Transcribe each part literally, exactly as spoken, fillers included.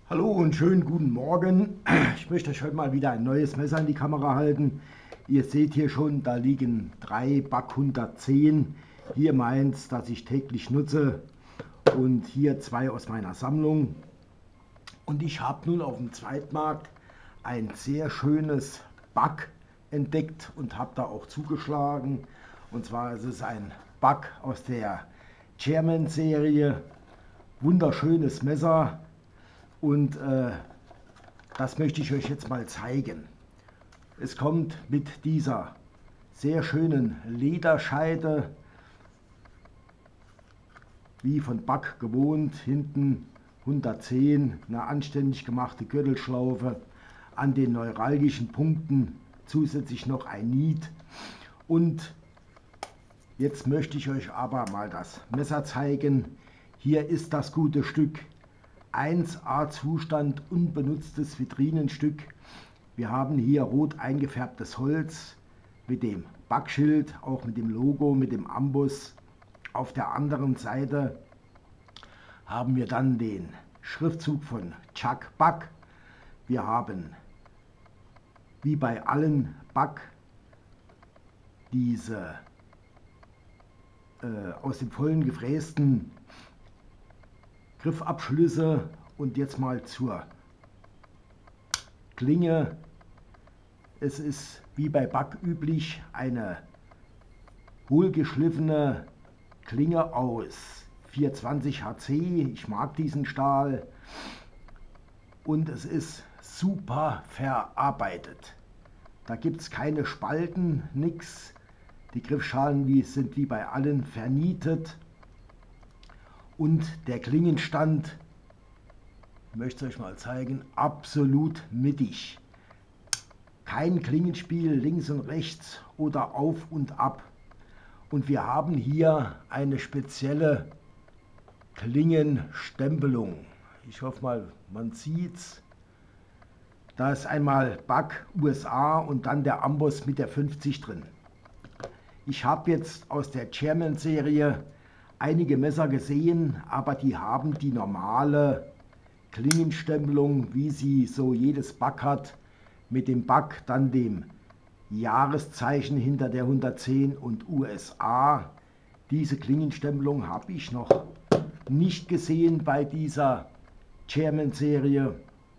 Hallo und schönen guten Morgen. Ich möchte euch heute mal wieder ein neues Messer in die Kamera halten. Ihr seht hier schon, da liegen drei Back hundertzehn. Hier meins, das ich täglich nutze, und hier zwei aus meiner Sammlung. Und ich habe nun auf dem Zweitmarkt ein sehr schönes Back entdeckt und habe da auch zugeschlagen. Und zwar ist es ein Back aus der Chairman-Serie. Wunderschönes Messer. Und äh, das möchte ich euch jetzt mal zeigen. Es kommt mit dieser sehr schönen Lederscheide, wie von Back gewohnt, hinten hundertzehn, eine anständig gemachte Gürtelschlaufe, an den neuralgischen Punkten zusätzlich noch ein Niet. Und jetzt möchte ich euch aber mal das Messer zeigen. Hier ist das gute Stück. eins A Zustand, unbenutztes Vitrinenstück. Wir haben hier rot eingefärbtes Holz mit dem Backschild, auch mit dem Logo, mit dem Amboss. Auf der anderen Seite haben wir dann den Schriftzug von Chuck Back. Wir haben, wie bei allen Back, diese äh, aus dem vollen gefrästen Griffabschlüsse. Und jetzt mal zur Klinge. Es ist wie bei Back üblich eine wohlgeschliffene Klinge aus vierhundertzwanzig H C. Ich mag diesen Stahl. Und es ist super verarbeitet. Da gibt es keine Spalten, nichts. Die Griffschalen die sind wie bei allen vernietet. Und der Klingenstand, ich möchte es euch mal zeigen, absolut mittig. Kein Klingenspiel links und rechts oder auf und ab. Und wir haben hier eine spezielle Klingenstempelung. Ich hoffe mal, man sieht's. Da ist einmal Back U S A und dann der Amboss mit der fünfzig drin. Ich habe jetzt aus der Chairman-Serie einige Messer gesehen, aber die haben die normale Klingenstempelung, wie sie so jedes Back hat, mit dem Back, dann dem Jahreszeichen hinter der hundertzehn und U S A. Diese Klingenstempelung habe ich noch nicht gesehen bei dieser Chairman-Serie.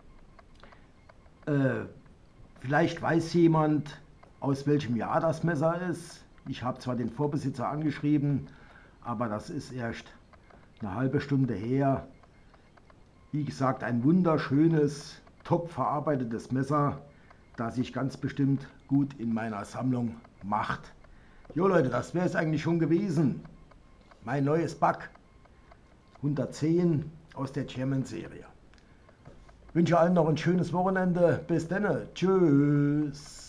Äh, vielleicht weiß jemand, aus welchem Jahr das Messer ist. Ich habe zwar den Vorbesitzer angeschrieben, aber das ist erst eine halbe Stunde her. Wie gesagt, ein wunderschönes, top verarbeitetes Messer, das sich ganz bestimmt gut in meiner Sammlung macht. Jo Leute, das wäre es eigentlich schon gewesen. Mein neues Back hundertzehn aus der Chairman-Serie. Ich wünsche allen noch ein schönes Wochenende. Bis dann. Tschüss.